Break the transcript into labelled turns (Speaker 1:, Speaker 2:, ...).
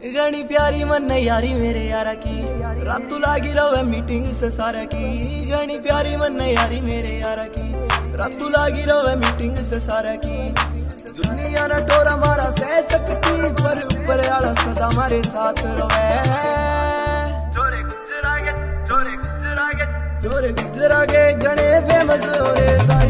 Speaker 1: घनी प्यारी मन यारी मेरे यारा की, रातू लागी रवे मीटिंग से सारा की। घनी प्यारी मन यारी मेरे यारा की, रातू लागी रवे मीटिंग से सारा की। दुनिया न टोरा मारा सह सकती, पर ऊपर आला सदा हमारे साथ रवे। जोरे गुजरा के, जोरे गुजरा के, जोरे गुजरा के गणे फेमस हो रे।